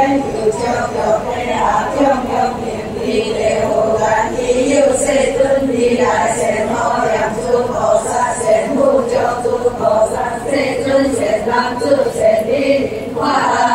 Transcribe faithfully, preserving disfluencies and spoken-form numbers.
有将着天下中央平地地无缘已有世尊如来贤好念诸菩萨贤护救诸菩萨世尊贤男子贤女化